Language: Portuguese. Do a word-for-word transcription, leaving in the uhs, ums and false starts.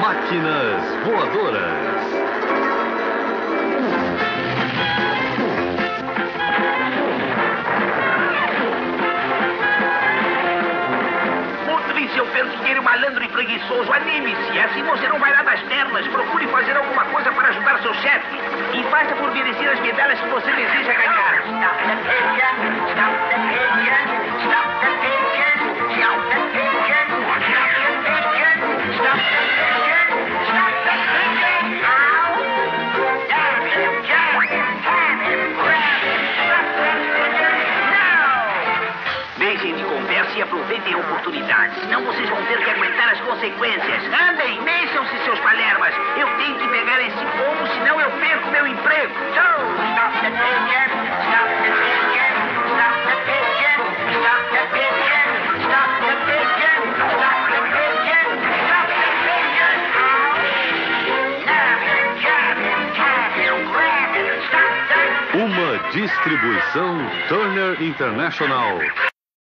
Máquinas Voadoras. Seu pensigueiro malandro e preguiçoso, anime-se. Assim você não vai lá das pernas. Procure fazer alguma coisa para ajudar seu chefe. E faça por merecer as medalhas que você deseja ganhar. Stop the pigeon, stop the pigeon, stop the pigeon, stop the pigeon, stop the pigeon, stop the pigeon, stop the pigeon. Ow! Damn him, jab him, ham him, grab him, stop that pigeon now! Deixem de conversa e aproveitem a oportunidade, senão vocês vão ter que aguentar as consequências. Andem, mexam-se, seus palermas. Eu tenho que pegar esse povo, senão eu perco meu emprego. So, stop the pigeon, stop the pigeon, stop the pigeon, stop the pigeon, stop the pigeon, stop the pigeon, stop the pigeon. Ow! Nab him, jab him, tab him, grab him, stop the... Uma distribuição Turner International.